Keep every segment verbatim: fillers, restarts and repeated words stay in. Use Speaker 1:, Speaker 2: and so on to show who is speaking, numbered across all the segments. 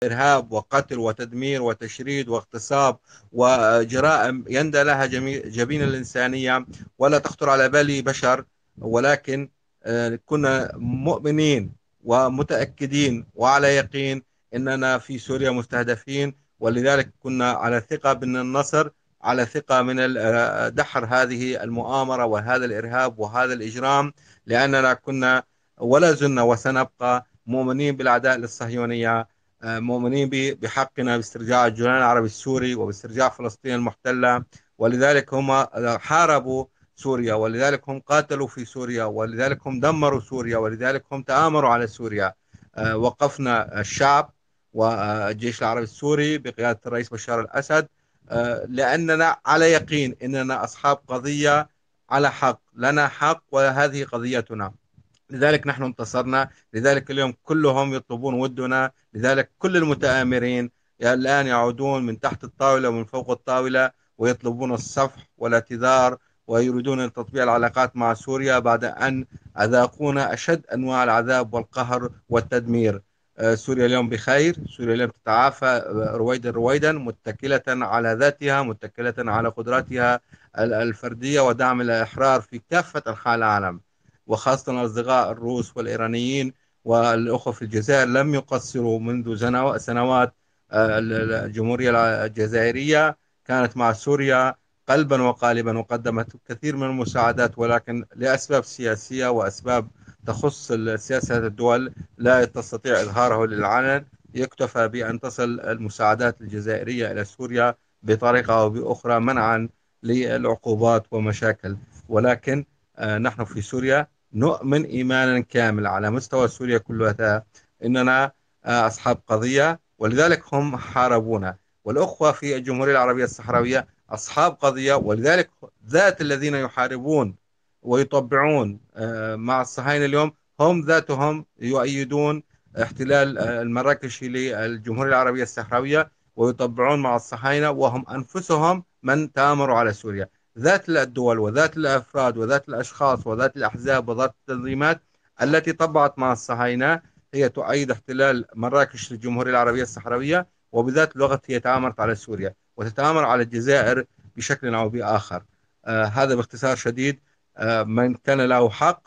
Speaker 1: إرهاب وقتل وتدمير وتشريد واغتصاب وجرائم يندى لها جبين الإنسانية ولا تخطر على بال بشر. ولكن آه، كنا مؤمنين ومتأكدين وعلى يقين أننا في سوريا مستهدفين، ولذلك كنا على ثقة من النصر، على ثقة من آه، دحر هذه المؤامرة وهذا الإرهاب وهذا الإجرام، لأننا كنا ولا زلنا وسنبقى مؤمنين بالعداء للصهيونية، مؤمنين بحقنا باسترجاع الجولان العربي السوري وباسترجاع فلسطين المحتلة. ولذلك هم حاربوا سوريا، ولذلك هم قاتلوا في سوريا، ولذلك هم دمروا سوريا، ولذلك هم تآمروا على سوريا. آه، وقفنا الشعب والجيش العربي السوري بقيادة الرئيس بشار الأسد، آه، لأننا على يقين أننا أصحاب قضية، على حق، لنا حق وهذه قضيتنا. لذلك نحن انتصرنا، لذلك اليوم كلهم يطلبون ودنا، لذلك كل المتآمرين الآن يعودون من تحت الطاولة ومن فوق الطاولة ويطلبون الصفح والاعتذار، ويريدون تطبيع العلاقات مع سوريا بعد أن أذاقونا أشد أنواع العذاب والقهر والتدمير. آه، سوريا اليوم بخير، سوريا اليوم تتعافى آه، رويدا رويدا، متكلة على ذاتها، متكلة على قدراتها الفردية ودعم الإحرار في كافة أنحاء العالم، وخاصة الأصدقاء الروس والإيرانيين والأخوة في الجزائر لم يقصروا منذ سنوات. آه، الجمهورية الجزائرية كانت مع سوريا قلبا وقالبا، وقدمت كثير من المساعدات، ولكن لأسباب سياسية وأسباب تخص سياسة الدول لا تستطيع إظهاره للعلن. يكتفى بأن تصل المساعدات الجزائرية إلى سوريا بطريقة أو بأخرى منعا للعقوبات ومشاكل. ولكن آه، نحن في سوريا نؤمن إيمانا كاملا على مستوى سوريا كلها إننا آه، أصحاب قضية، ولذلك هم حاربونا. والأخوة في الجمهورية العربية الصحراوية أصحاب قضية، ولذلك ذات الذين يحاربون ويطبعون آه، مع الصهاينة اليوم هم ذاتهم يؤيدون احتلال آه، المراكشي للجمهورية العربية الصحراوية، ويطبعون مع الصهاينة وهم أنفسهم من تآمروا على سوريا. ذات الدول وذات الأفراد وذات الأشخاص وذات الأحزاب وذات التنظيمات التي طبعت مع الصهاينة هي تؤيد احتلال مراكش للجمهورية العربية الصحراوية، وبذات الوقت هي تآمرت على سوريا وتتآمر على الجزائر بشكل أو بآخر. آه هذا باختصار شديد. آه من كان له حق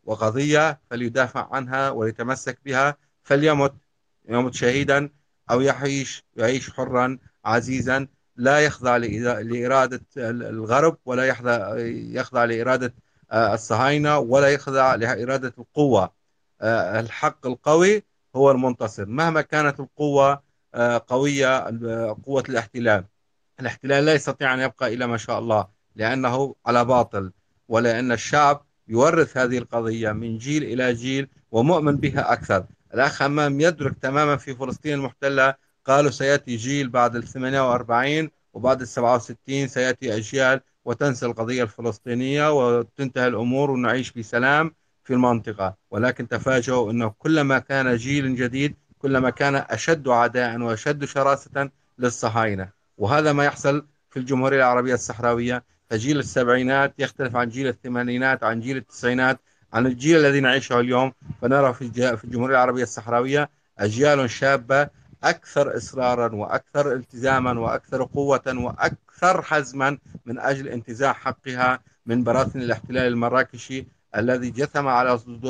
Speaker 1: وقضية فليدافع عنها وليتمسك بها، فليمت، يمت شهيدا أو يعيش يعيش حرا عزيزا، لا يخضع لإرادة الغرب، ولا يخضع يخضع لإرادة آه، الصهاينة، ولا يخضع لإرادة القوة. آه، الحق القوي هو المنتصر مهما كانت القوة آه، قوية. آه، قوة الاحتلال الاحتلال لا يستطيع أن يبقى إلى ما شاء الله، لأنه على باطل، ولأن الشعب يورث هذه القضية من جيل إلى جيل ومؤمن بها أكثر. الأخ أمام يدرك تماما في فلسطين المحتلة قالوا سيأتي جيل بعد ال ثمانية وأربعين وبعد ال سبعة وستين، سيأتي أجيال وتنسى القضية الفلسطينية وتنتهي الأمور ونعيش في سلام في المنطقة. ولكن تفاجؤوا أنه كلما كان جيل جديد كلما كان أشد عداء وأشد شراسة للصهاينة. وهذا ما يحصل في الجمهورية العربية الصحراوية. فجيل السبعينات يختلف عن جيل الثمانينات، عن جيل التسعينات، عن الجيل الذي نعيشه اليوم. فنرى في في الجمهورية العربية الصحراوية أجيال شابة أكثر إصرارا وأكثر التزاما وأكثر قوة وأكثر حزما من أجل انتزاع حقها من براثن الاحتلال المراكشي الذي جثم على صدور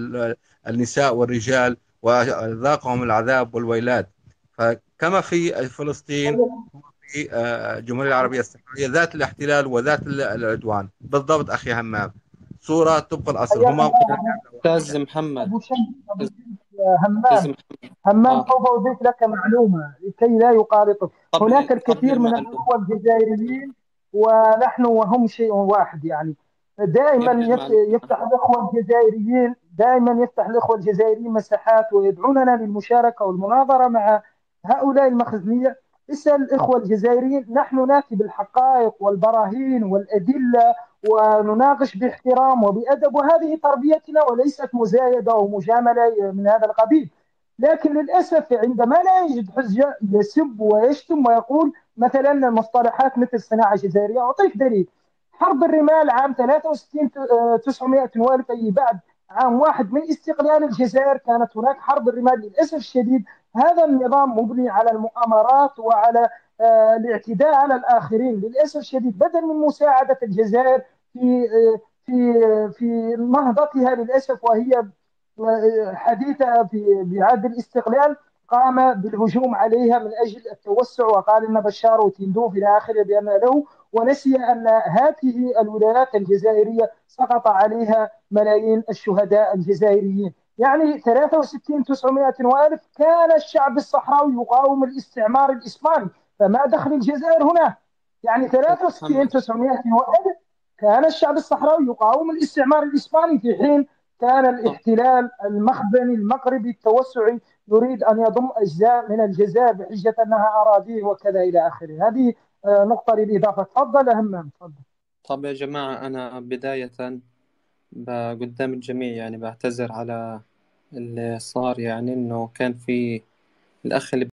Speaker 1: النساء والرجال وذاقهم العذاب والويلات. فكما في فلسطين في آه، الجمهورية العربية الصحراوية ذات الاحتلال وذات العدوان بالضبط. أخي همام، صورة طبق الأصل،
Speaker 2: حياك
Speaker 1: هما
Speaker 2: الله
Speaker 1: واحدة.
Speaker 3: أستاذ محمد.
Speaker 2: ابو شمس ابو
Speaker 3: أستاذ
Speaker 2: شمس آه، همام.
Speaker 3: محمد.
Speaker 2: همام،
Speaker 3: آه
Speaker 2: سوف اضيف لك معلومه لكي لا يقارطك.
Speaker 3: قبل
Speaker 2: هناك
Speaker 3: قبل
Speaker 2: الكثير من
Speaker 3: المعلومة.
Speaker 2: الاخوه الجزائريين ونحن وهم شيء واحد يعني. دائما
Speaker 3: قبل
Speaker 2: يف-
Speaker 3: المعلومة.
Speaker 2: يفتح الاخوه الجزائريين دائما يفتح الاخوه الجزائريين مساحات ويدعوننا للمشاركه والمناظره مع هؤلاء المخزنيه. اسال الاخوه الجزائريين، نحن ناتي بالحقائق والبراهين والادله ونناقش باحترام وبأدب، وهذه تربيتنا وليست مزايدة أو مجاملة من هذا القبيل. لكن للأسف عندما لا يجد حجة يسب ويشتم ويقول مثلا مصطلحات مثل صناعة جزائرية. أعطيك دليل: حرب الرمال عام ثلاثة وستين تسعمائة والف، أي بعد عام واحد من استقلال الجزائر كانت هناك حرب الرمال. للأسف الشديد هذا النظام مبني على المؤامرات وعلى آه، الاعتداء على الآخرين للأسف الشديد، بدل من مساعدة الجزائر في آه، في في نهضتها للأسف وهي آه، حديثة في بعد الاستقلال. قام بالهجوم عليها من أجل التوسع، وقال إن بشار وتندوف إلى آخره بأن له، ونسي أن هذه الولايات الجزائرية سقط عليها ملايين الشهداء الجزائريين. يعني ثلاثة وستين تسعمائة وألف كان الشعب الصحراوي يقاوم الاستعمار الإسباني، فما دخل الجزائر هنا؟ يعني
Speaker 3: محمد.
Speaker 2: ثلاثة وستين تسعمائة وألف كان الشعب الصحراوي يقاوم الاستعمار الإسباني، في حين كان
Speaker 3: صح.
Speaker 2: الاحتلال المخزني المغربي التوسعي يريد أن يضم أجزاء من الجزائر بحجة أنها أراضيه وكذا إلى آخره. هذه آه، نقطة للإضافة. تفضل همام، تفضل.
Speaker 3: طب يا جماعة، أنا بداية ب- قدام الجميع يعني بعتذر على اللي صار، يعني إنه كان في الأخ اللي